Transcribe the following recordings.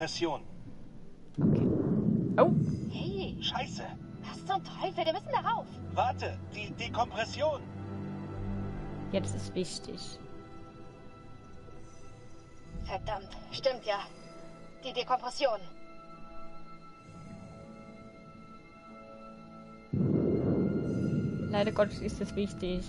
Mission. Okay. Oh. Hey, Scheiße. was zum Teufel? Wir müssen darauf. Warte, die Dekompression. Ja, das ist wichtig. Verdammt, stimmt ja. Die Dekompression. Leider Gottes ist das wichtig.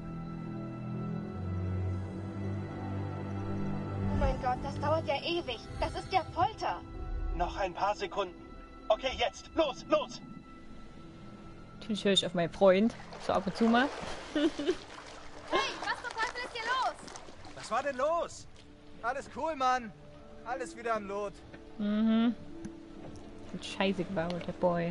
Oh mein Gott, das dauert ja ewig. Das ist ja Folter. Noch ein paar Sekunden. Okay, jetzt. Los, los. Natürlich höre ich auf meinen Freund. So ab und zu mal. Hey, was zum Teufel ist hier los? Was war denn los? Alles cool, Mann. Alles wieder am Lot. Mhm. Hat Scheiße gebaut, der Boy.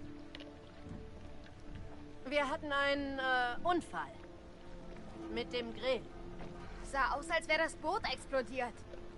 Wir hatten einen Unfall. Mit dem Grill. Sah aus, als wäre das Boot explodiert.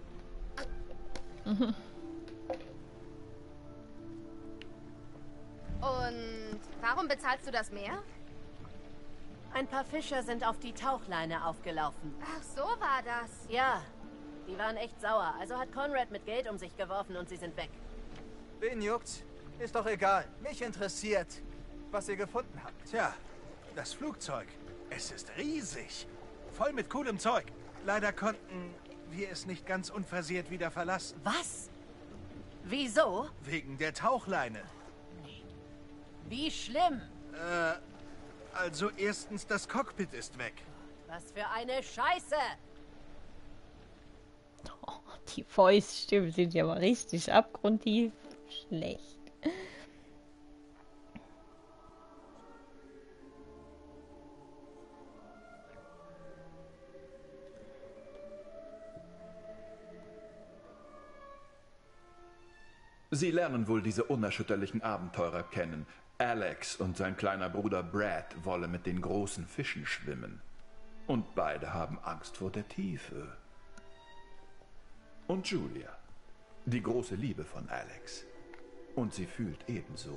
Und warum bezahlst du das Meer? Ein paar Fischer sind auf die Tauchleine aufgelaufen. Ach, so war das. Ja, die waren echt sauer. Also hat Conrad mit Geld um sich geworfen und sie sind weg. Wen juckt's? Ist doch egal. Mich interessiert, was ihr gefunden habt. Tja, das Flugzeug. Es ist riesig. Voll mit coolem Zeug. Leider konnten wir es nicht ganz unversehrt wieder verlassen. Was? Wieso? Wegen der Tauchleine. Wie schlimm? Also erstens, das Cockpit ist weg. Was für eine Scheiße! Oh, die Voice-Stimmen sind ja mal richtig abgrundtief schlecht. Sie lernen wohl diese unerschütterlichen Abenteurer kennen. Alex und sein kleiner Bruder Brad wollen mit den großen Fischen schwimmen. Und beide haben Angst vor der Tiefe. Und Julia, die große Liebe von Alex. Und sie fühlt ebenso.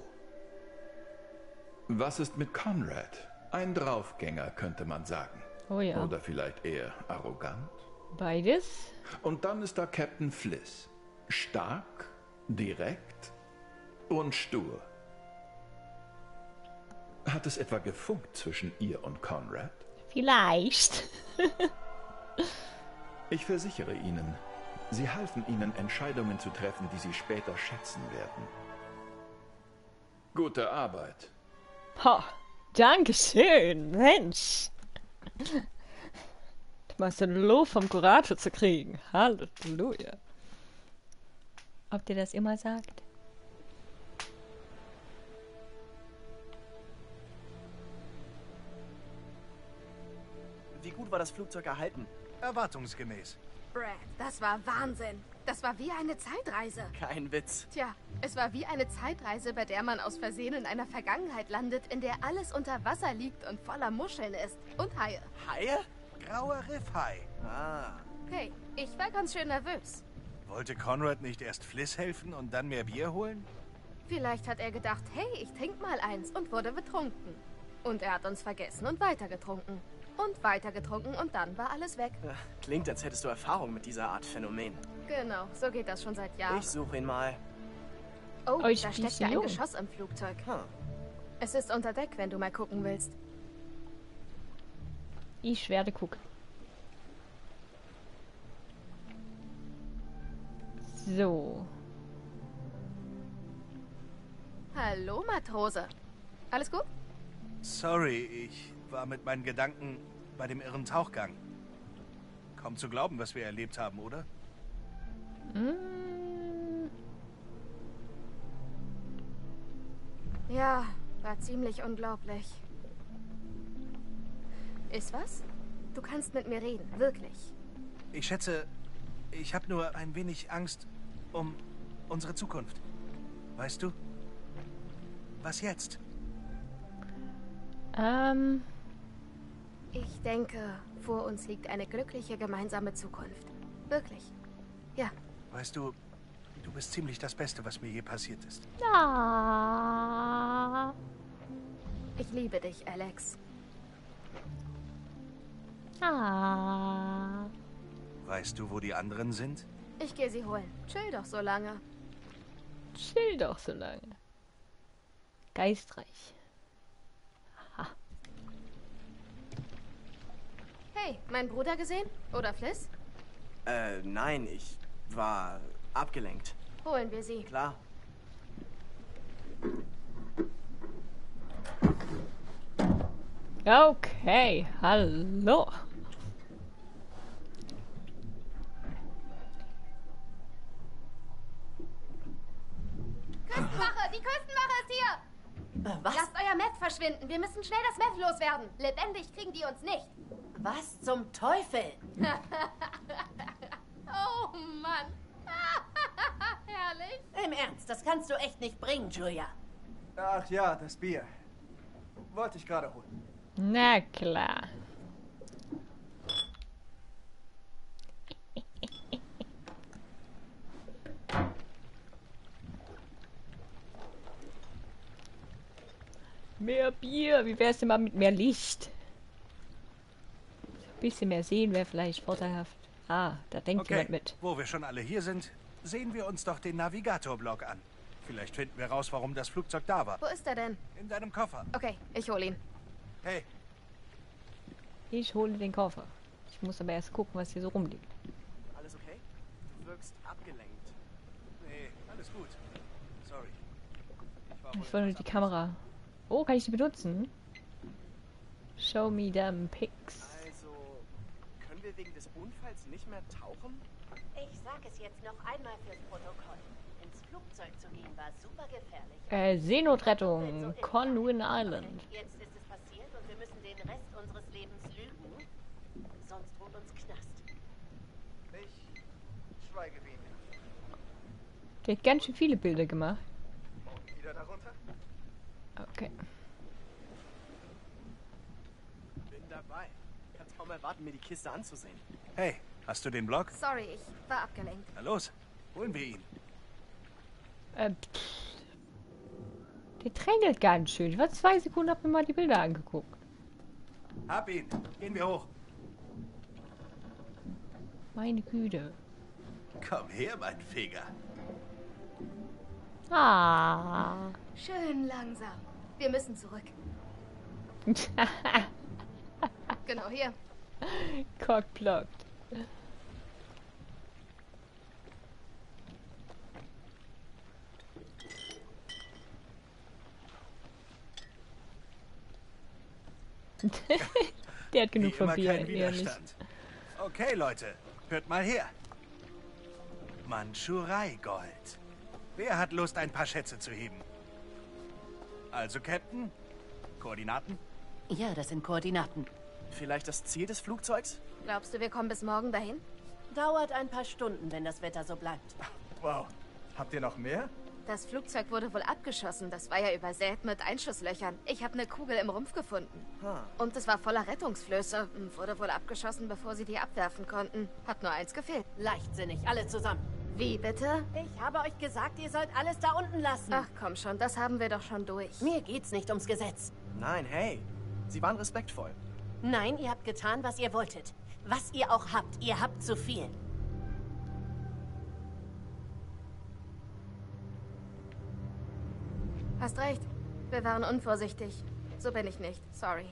Was ist mit Conrad? Ein Draufgänger, könnte man sagen. Oh ja. Oder vielleicht eher arrogant. Beides. Und dann ist da Captain Fliss. Stark, direkt und stur. Hat es etwa gefunkt zwischen ihr und Conrad? Vielleicht. Ich versichere Ihnen, sie halfen Ihnen, Entscheidungen zu treffen, die Sie später schätzen werden. Gute Arbeit. Ha, Dankeschön, Mensch. Du machst ein Lob vom Kurator zu kriegen. Halleluja. Ob dir das immer sagt? Wie gut war das Flugzeug erhalten? Erwartungsgemäß. Brad, das war Wahnsinn. Das war wie eine Zeitreise. Kein Witz. Tja, es war wie eine Zeitreise, bei der man aus Versehen in einer Vergangenheit landet, in der alles unter Wasser liegt und voller Muscheln ist. Und Haie. Haie? Grauer Riffhai. Ah. Hey, ich war ganz schön nervös. Wollte Conrad nicht erst Fliss helfen und dann mehr Bier holen? Vielleicht hat er gedacht, hey, ich trink mal eins und wurde betrunken. Und er hat uns vergessen und weiter getrunken. Und weiter getrunken und dann war alles weg. Klingt, als hättest du Erfahrung mit dieser Art Phänomen. Genau, so geht das schon seit Jahren. Ich suche ihn mal. Oh, ich da bin steckt so ja ein jung. Geschoss im Flugzeug. Hm. Es ist unter Deck, wenn du mal gucken willst. Ich werde gucken. So. Hallo, Matrose. Alles gut? Sorry, ich war mit meinen Gedanken bei dem irren Tauchgang. Kaum zu glauben, was wir erlebt haben, oder? Ja, war ziemlich unglaublich. Ist was? Du kannst mit mir reden, wirklich. Ich schätze, ich habe nur ein wenig Angst um unsere Zukunft. Weißt du? Was jetzt? Ich denke, vor uns liegt eine glückliche gemeinsame Zukunft. Wirklich. Ja. Weißt du, du bist ziemlich das Beste, was mir je passiert ist. Ah. Ich liebe dich, Alex. Ah. Weißt du, wo die anderen sind? Ich gehe sie holen. Chill doch so lange. Chill doch so lange. Geistreich. Aha. Hey, meinen Bruder gesehen? Oder Fliss? Nein, ich war abgelenkt. Holen wir sie. Klar. Okay, hallo. Küstenwache! Die Küstenwache ist hier! Was? Lasst euer Meth verschwinden. Wir müssen schnell das Meth loswerden. Lebendig kriegen die uns nicht. Was zum Teufel? Oh Mann. Herrlich. Im Ernst, das kannst du echt nicht bringen, Julia. Ach ja, das Bier. Wollte ich gerade holen. Na klar. Mehr Bier. Wie wär's denn mal mit mehr Licht? Ein bisschen mehr sehen wäre vielleicht vorteilhaft. Ah, da denkt jemand mit. Wo wir schon alle hier sind, sehen wir uns doch den Navigator-Blog an. Vielleicht finden wir raus, warum das Flugzeug da war. Wo ist er denn? In deinem Koffer. Okay, ich hole ihn. Hey, Ich hole den Koffer. Ich muss aber erst gucken, was hier so rumliegt. Alles okay? Du wirkst abgelenkt. nee, alles gut. Sorry. Ich wollte nur die Kamera. Oh, kann ich die benutzen? Show me them pics. Also, können wir wegen des Unfalls nicht mehr tauchen? Ich sag es jetzt noch einmal fürs Protokoll. Ins Flugzeug zu gehen war super gefährlich. Seenotrettung. Conwin Island. Jetzt ist es passiert und wir müssen den Rest unseres Lebens lügen. Sonst droht uns Knast. Ich schweige wie mir. Der hat ganz schön viele Bilder gemacht. Und wieder darunter? Okay. Bin dabei. Kann kaum erwarten, mir die Kiste anzusehen. Hey, hast du den Blog? Sorry, ich war abgelenkt. Na los, holen wir ihn. Der drängelt ganz schön. Ich war 2 Sekunden, hab mir mal die Bilder angeguckt. Hab ihn. Gehen wir hoch. Meine Güte. Komm her, mein Feger. Ah. Schön langsam. Wir müssen zurück. Genau hier. Cockblockt. Der hat genug Wie von immer Bier, kein ehrlich. Widerstand. Okay, Leute, hört mal her. Mandschurei-Gold. Wer hat Lust, ein paar Schätze zu heben? Also, Captain, Koordinaten? Ja, das sind Koordinaten. Vielleicht das Ziel des Flugzeugs? Glaubst du, wir kommen bis morgen dahin? Dauert ein paar Stunden, wenn das Wetter so bleibt. Wow. Habt ihr noch mehr? Das Flugzeug wurde wohl abgeschossen. Das war ja übersät mit Einschusslöchern. Ich habe eine Kugel im Rumpf gefunden. Und es war voller Rettungsflöße. Wurde wohl abgeschossen, bevor sie die abwerfen konnten. Hat nur eins gefehlt. Leichtsinnig, alle zusammen. Wie bitte? Ich habe euch gesagt, ihr sollt alles da unten lassen. Ach komm schon, das haben wir doch schon durch. Mir geht's nicht ums Gesetz. Nein, hey. Sie waren respektvoll. Nein, ihr habt getan, was ihr wolltet. Was ihr auch habt, ihr habt zu viel. Hast recht. Wir waren unvorsichtig. So bin ich nicht. Sorry.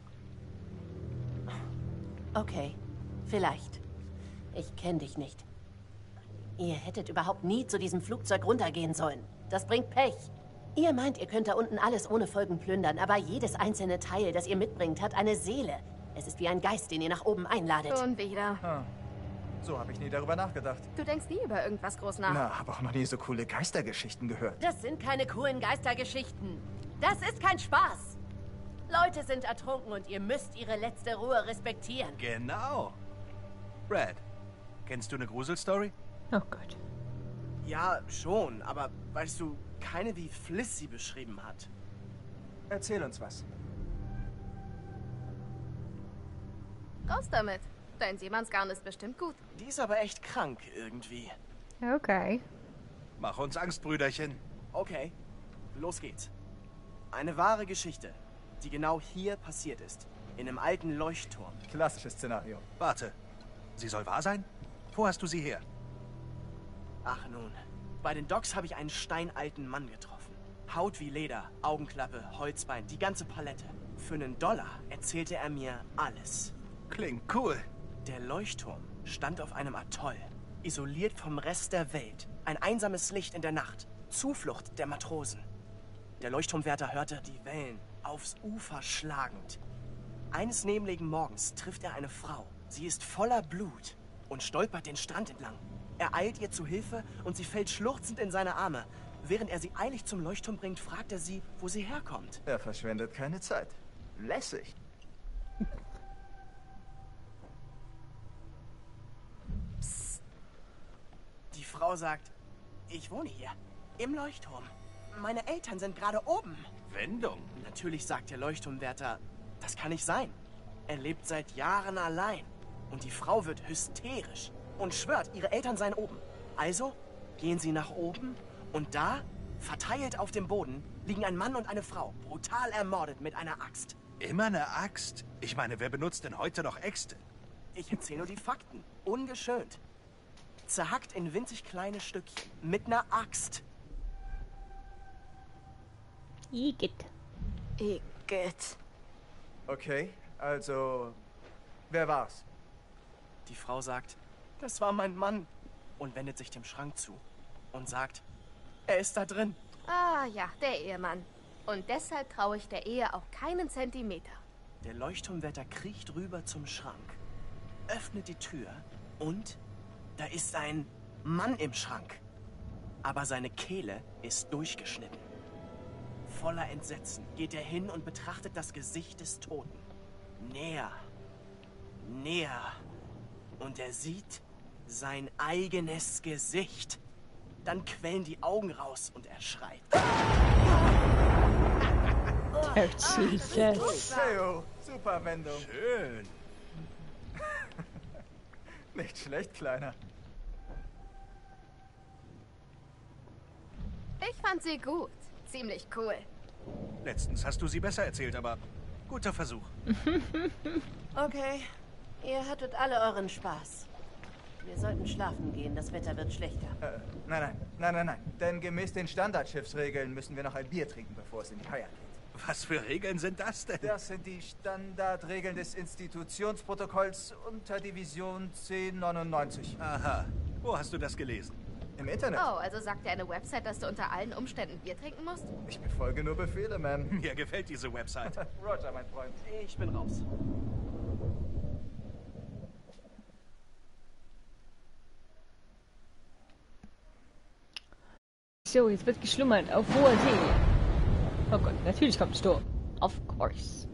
Okay, vielleicht. Ich kenne dich nicht. Ihr hättet überhaupt nie zu diesem Flugzeug runtergehen sollen. Das bringt Pech. Ihr meint, ihr könnt da unten alles ohne Folgen plündern, aber jedes einzelne Teil, das ihr mitbringt, hat eine Seele. Es ist wie ein Geist, den ihr nach oben einladet. Schon wieder. So habe ich nie darüber nachgedacht. Du denkst nie über irgendwas groß nach. Na, habe auch noch nie so coole Geistergeschichten gehört. Das sind keine coolen Geistergeschichten. Das ist kein Spaß. Leute sind ertrunken und ihr müsst ihre letzte Ruhe respektieren. Genau. Brad, kennst du eine Gruselstory? Oh Gott. Ja, schon, aber weißt du, keine wie Fliss sie beschrieben hat. Erzähl uns was. Raus damit. Dein Seemannsgarn ist bestimmt gut. Die ist aber echt krank irgendwie. Okay. Mach uns Angst, Brüderchen. Okay, los geht's. Eine wahre Geschichte, die genau hier passiert ist. In einem alten Leuchtturm. Klassisches Szenario. Warte, sie soll wahr sein? Wo hast du sie her? Ach nun, Bei den Docks habe ich einen steinalten Mann getroffen. Haut wie Leder, Augenklappe, Holzbein, die ganze Palette. Für $1 erzählte er mir alles. Klingt cool. Der Leuchtturm stand auf einem Atoll, isoliert vom Rest der Welt. Ein einsames Licht in der Nacht, Zuflucht der Matrosen. Der Leuchtturmwärter hörte die Wellen aufs Ufer schlagend. Eines nebligen Morgens trifft er eine Frau. Sie ist voller Blut und stolpert den Strand entlang. Er eilt ihr zu Hilfe und sie fällt schluchzend in seine Arme. Während er sie eilig zum Leuchtturm bringt, fragt er sie, wo sie herkommt. Er verschwendet keine Zeit. Lässig. Psst. Die Frau sagt, ich wohne hier, im Leuchtturm. Meine Eltern sind gerade oben. Wendung. Natürlich sagt der Leuchtturmwärter, das kann nicht sein. Er lebt seit Jahren allein. Und die Frau wird hysterisch und schwört, ihre Eltern seien oben. Also gehen sie nach oben und da, verteilt auf dem Boden, liegen ein Mann und eine Frau, brutal ermordet mit einer Axt. Immer eine Axt? Ich meine, wer benutzt denn heute noch Äxte? Ich erzähle nur die Fakten, ungeschönt. Zerhackt in winzig kleine Stückchen, mit einer Axt. Igitt. Igitt. Okay, also, wer war's? Die Frau sagt, das war mein Mann. Und wendet sich dem Schrank zu und sagt, er ist da drin. Ah ja, der Ehemann. Und deshalb traue ich der Ehe auch keinen Zentimeter. Der Leuchtturmwärter kriecht rüber zum Schrank, öffnet die Tür und da ist ein Mann im Schrank. Aber seine Kehle ist durchgeschnitten. Voller Entsetzen geht er hin und betrachtet das Gesicht des Toten. Näher, näher. Und er sieht sein eigenes Gesicht. Dann quellen die Augen raus und er schreit. Oh, Jesus. Theo, super Wendung. Schön. Nicht schlecht, Kleiner. Ich fand sie gut. Ziemlich cool. Letztens hast du sie besser erzählt, aber guter Versuch. Okay, ihr hattet alle euren Spaß. Wir sollten schlafen gehen, das Wetter wird schlechter. Nein. Denn gemäß den Standardschiffsregeln müssen wir noch ein Bier trinken, bevor es in die Haie geht. Was für Regeln sind das denn? Das sind die Standardregeln des Institutionsprotokolls unter Division 1099. Aha. Wo hast du das gelesen? Im Internet. Oh, also sagt dir eine Website, dass du unter allen Umständen Bier trinken musst? Ich befolge nur Befehle, Ma'am. Mir gefällt diese Website. Roger, mein Freund. Ich bin raus. So, jetzt wird geschlummert auf hoher See. Oh Gott, natürlich kommt Sturm. Of course.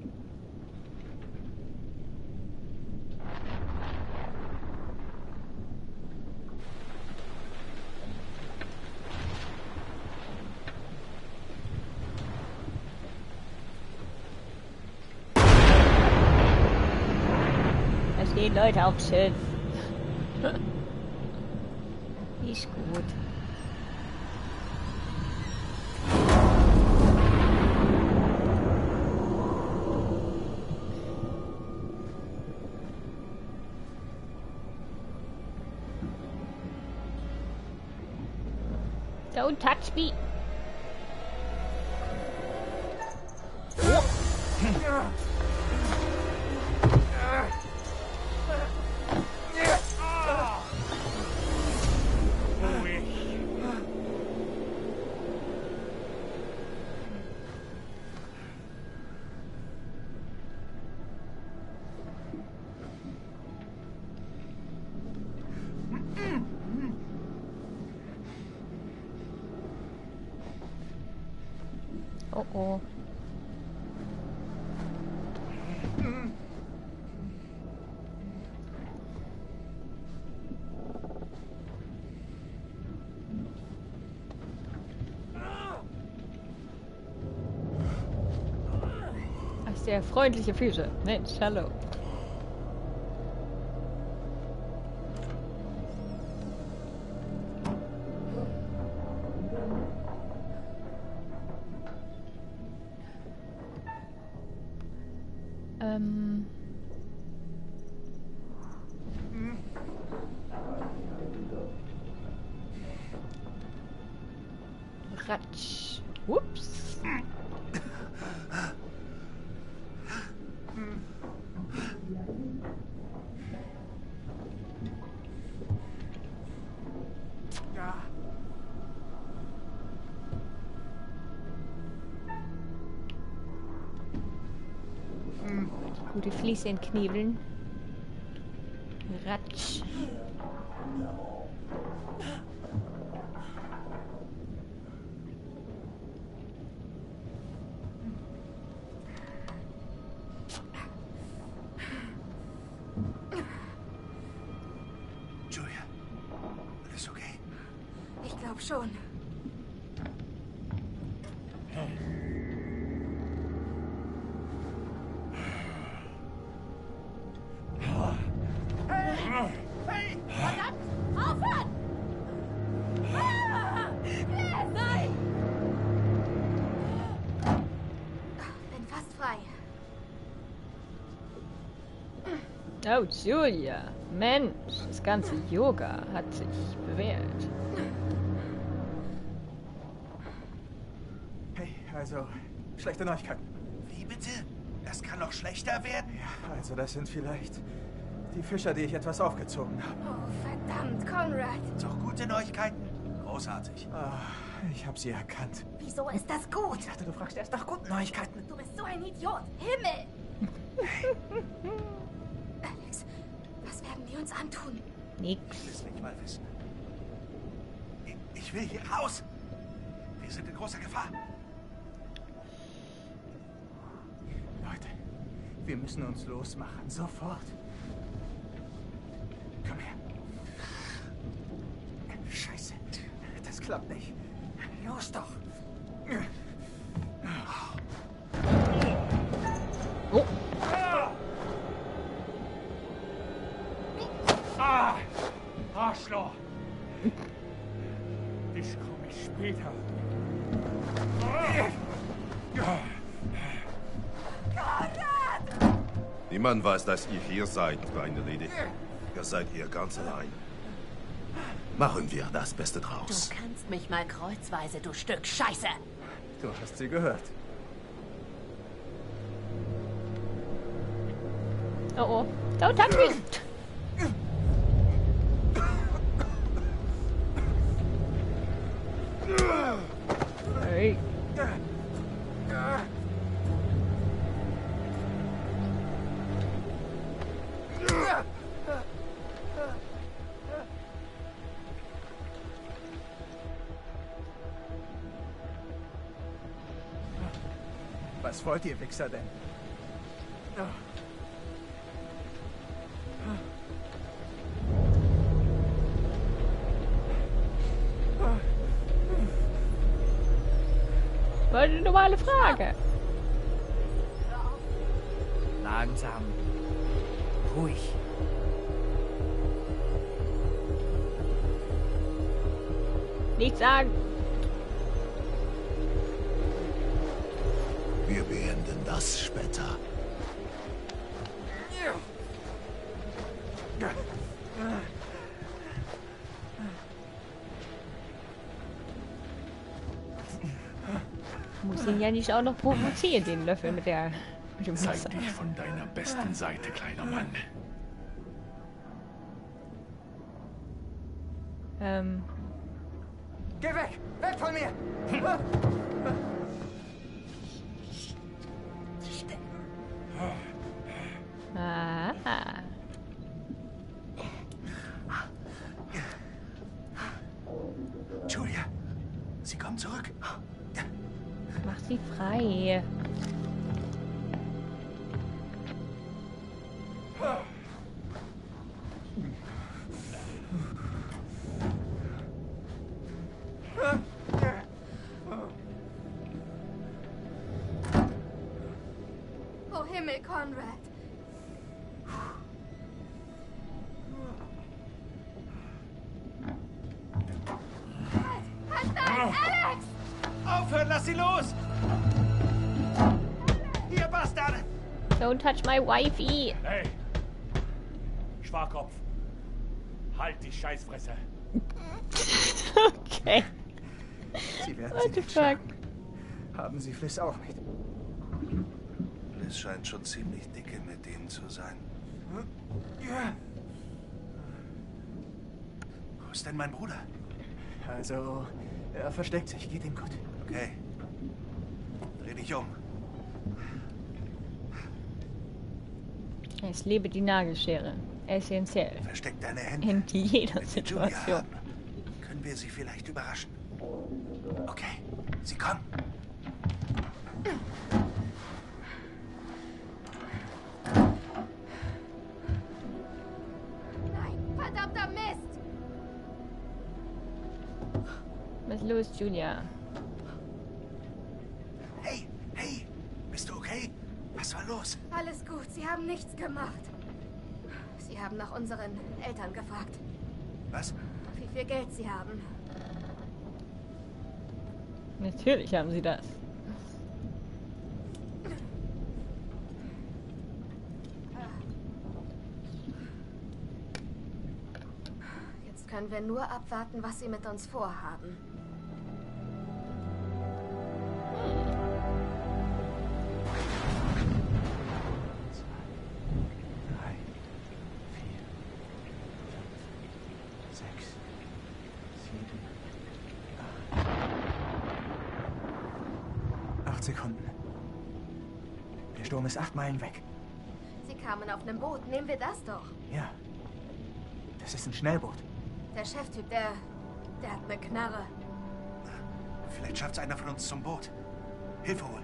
Da stehen Leute aufs Schiff. Ist gut. Don't touch me. Oh oh. Ach, sehr freundliche Füße. Mensch, hallo. Ratsch. Ups. Gute Fliese in Kniebeln. Ratsch. Julia, alles okay? Ich glaube schon. Oh, Julia. Mensch, das ganze Yoga hat sich bewährt. Hey, also, schlechte Neuigkeiten. Wie bitte? Das kann noch schlechter werden? Ja, also das sind vielleicht die Fischer, die ich etwas aufgezogen habe. Oh, verdammt, Conrad. Doch gute Neuigkeiten? Großartig. Ich habe sie erkannt. Wieso ist das gut? Ich dachte, du fragst erst nach guten Neuigkeiten. Du bist so ein Idiot. Himmel! Alex, was werden die uns antun? Nix. Das will ich mal wissen. Ich will hier raus. Wir sind in großer Gefahr. Leute, wir müssen uns losmachen. Sofort. Komm her. Scheiße. Das klappt nicht. Los doch. Oh. Arschloch! Dich komme ich später. Niemand weiß, dass ihr hier seid, kleine Lady. Ihr seid hier ganz allein. Machen wir das Beste Du draus. kannst mich mal kreuzweise, du Stück Scheiße. Du hast sie gehört. Oh oh. Don't touch me! Hey. Was wollt ihr, Wichser, denn? War eine normale Frage. Langsam. Ruhig. Nichts sagen. Wir beenden das später. Muss ihn ja nicht auch noch provozieren, den Löffel mit dem Zeig Messer. dich von deiner besten Seite, kleiner Mann. Geh weg! Weg von mir! Ah. Julia, sie kommen zurück. Mach sie frei. Oh Himmel, Conrad. Verdammt, Alex! Aufhören, lass sie los! Ihr Bastarde! Don't touch my wifey. Hey! Schwarkopf! Halt die Scheißfresse! Okay. Sie werden What sie the nicht fuck? schlagen. Haben Sie Fliss auch mit? Es scheint schon ziemlich dicke mit denen zu sein. Ja. Wo ist denn mein Bruder? Also, er versteckt sich. Geht ihm gut. Okay. Dreh dich um. Es lebe die Nagelschere. Essentiell. Versteck deine Hände. In jeder Wenn wir Julia Situation. haben, können wir sie vielleicht überraschen. Okay, sie kommen. Nein, verdammter Mist! Was ist los, Julia? Hey, hey, bist du okay? Was war los? Alles gut, sie haben nichts gemacht. Sie haben nach unseren Eltern gefragt, Was? wie viel Geld sie haben. Natürlich haben sie das. Jetzt können wir nur abwarten, was sie mit uns vorhaben. Drei, 4, 5, 6, 7, 8 Sekunden. Der Sturm ist 8 Meilen weg. Sie kamen auf einem Boot. Nehmen wir das doch. Ja. Das ist ein Schnellboot. Der Cheftyp, der hat eine Knarre. Vielleicht schafft's einer von uns zum Boot. Hilfe holen.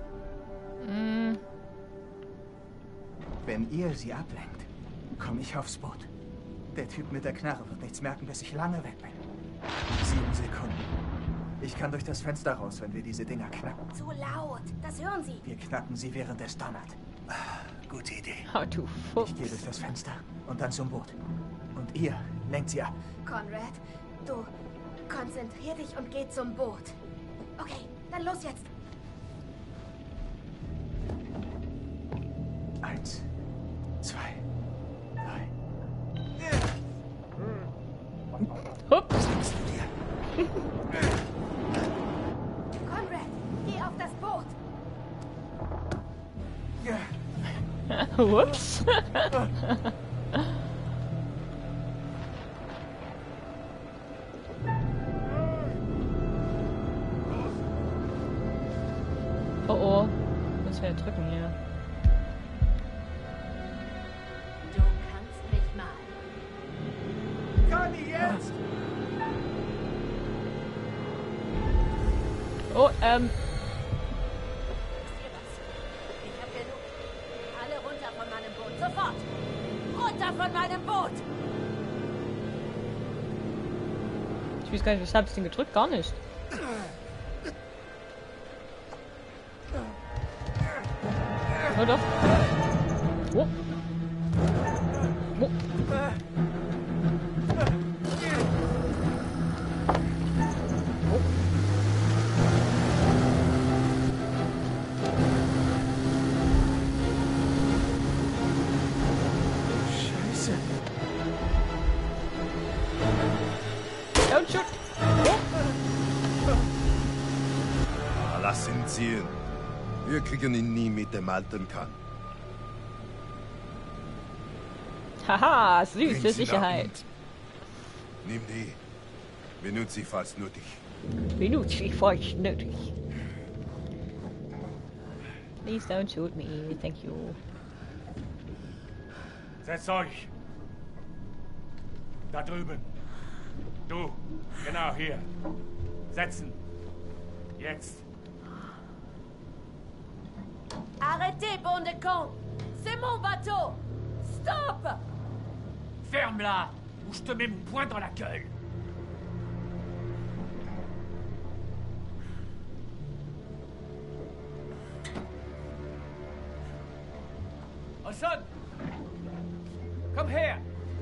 Wenn ihr sie ablenkt, komme ich aufs Boot. Der Typ mit der Knarre wird nichts merken, bis ich lange weg bin. 7 Sekunden. Ich kann durch das Fenster raus, wenn wir diese Dinger knacken. Zu laut. Das hören Sie. Wir knacken sie, während es donnert. Gute Idee. Oh, du Fuchs. Ich gehe durch das Fenster und dann zum Boot. Und ihr lenkt sie ab. Conrad, du konzentrier dich und geh zum Boot. Okay, dann los jetzt. 1, 2, 3. Hups. Conrad, geh auf das Boot. Ups. Oh oh. Müssen wir drücken hier. Du kannst mich mal. Conny, jetzt! Oh, Wisst ihr was? Ich hab genug. Alle runter von meinem Boot. Sofort! Runter von meinem Boot! Ich weiß gar nicht, weshalb ich den gedrückt, gar nicht. Oh doch. Oh. Oh. Scheiße. Don't shoot. Lass ihn ziehen. Wir kriegen ihn nie mit dem alten Kahn. Haha, Bring süße sie nach Sicherheit. unten. Nimm die. Benutze sie, falls nötig. Benutze ich falsch nötig. Please don't shoot me, thank you. Setzt euch. Da drüben. Du. Genau hier. Setzen. Jetzt. Arrêtez, bande de cons! C'est mon bateau! Stop! Ferme-la ou je te mets mon poing dans la gueule. Hassan! Komm her!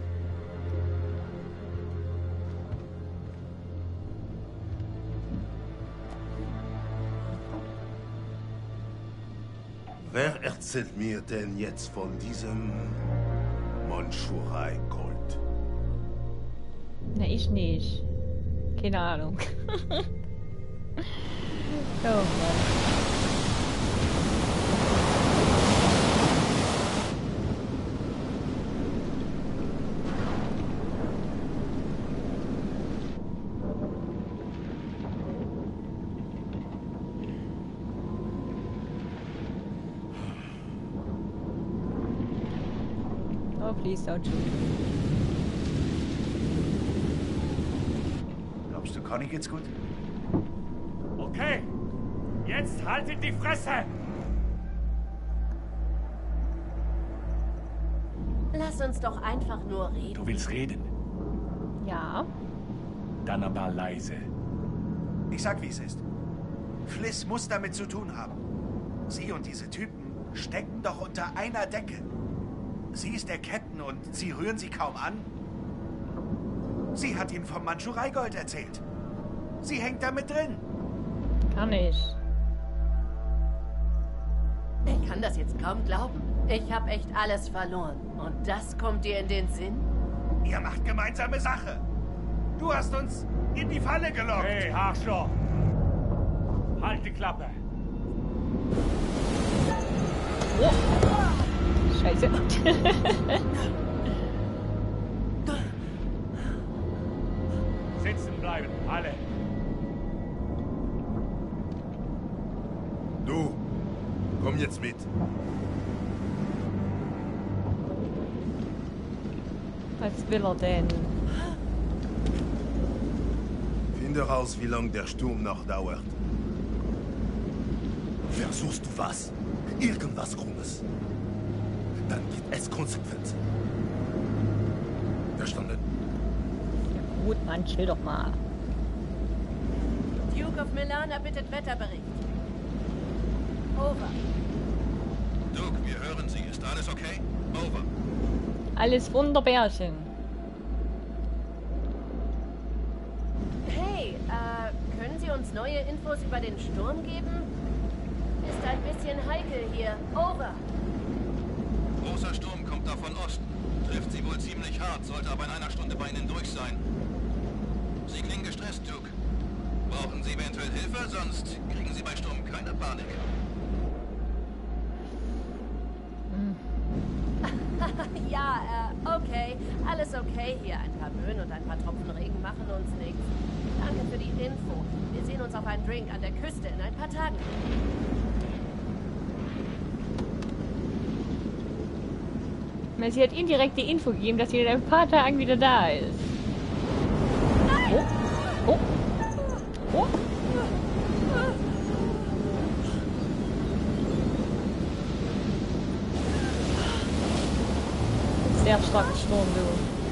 Wer erzählt mir denn jetzt von diesem Monschurei-Gold? Na, ich nicht. Keine Ahnung. Oh Mann. Oh, please don't shoot. Glaubst du, Conny geht's gut? Okay, jetzt haltet die Fresse! Lass uns doch einfach nur reden. Du willst reden? Ja. Dann aber leise. Ich sag, wie es ist. Fliss muss damit zu tun haben. Sie und diese Typen stecken doch unter einer Decke. Sie ist der Captain und Sie rühren sie kaum an? Sie hat ihm vom Mandschurei-Gold erzählt. Sie hängt da mit drin. Kann ich. Ich kann das jetzt kaum glauben. Ich habe echt alles verloren. Und das kommt dir in den Sinn? Ihr macht gemeinsame Sache. Du hast uns in die Falle gelockt. Hey, Arschloch! Halt die Klappe! Oh. Scheiße. Sitzen bleiben, alle! Du, komm jetzt mit. Was will er denn? Finde raus, wie lange der Sturm noch dauert. Versuchst du was? Irgendwas Krummes. Dann gibt es Konsequenzen. Verstanden? Ja, gut, Mann, chill doch mal. Duke of Milana bittet Wetterbericht. Over. Duke, wir hören Sie. Ist alles okay? Over. Alles Wunderbärchen. Hey, können Sie uns neue Infos über den Sturm geben? Ist ein bisschen heikel hier. Over. Großer Sturm kommt da von Osten. Trifft Sie wohl ziemlich hart, sollte aber in einer Stunde bei Ihnen durch sein. Sie klingen gestresst, Duke. Brauchen Sie eventuell Hilfe, sonst kriegen Sie bei Sturm keine Panik. Ja, okay. Alles okay hier. Ein paar Böen und ein paar Tropfen Regen machen uns nichts. Danke für die Info. Wir sehen uns auf einen Drink an der Küste in ein paar Tagen. Sie hat ihm direkt die Info gegeben, dass sie in ein paar Tagen wieder da ist. Oh. Oh. Oh. Sehr starker Sturm, du.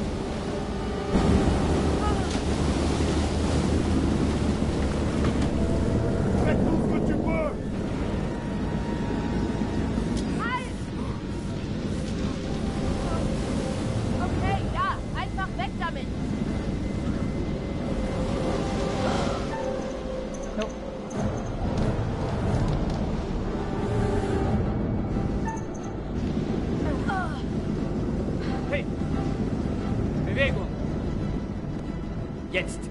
Okay, ja, einfach weg damit. Nope. Hey! Bewegung! Jetzt!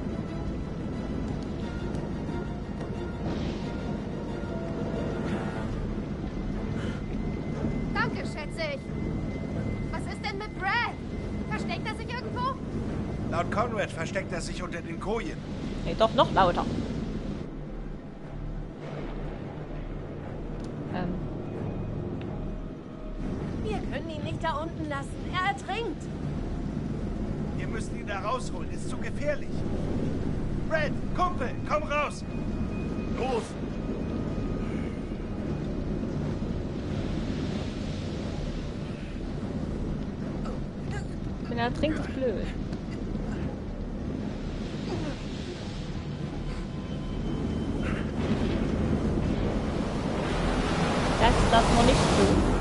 Danke, schätze ich. Was ist denn mit Brad? Versteckt er sich irgendwo? Laut Conrad versteckt er sich unter den Kojen. Nee, doch noch lauter. Wir können ihn nicht da unten lassen. Er ertrinkt. Wir müssen ihn da rausholen. Ist zu gefährlich. Brad, Kumpel, komm raus. Los. Wenn er trinkt, ist blöd. Das darf man nicht tun.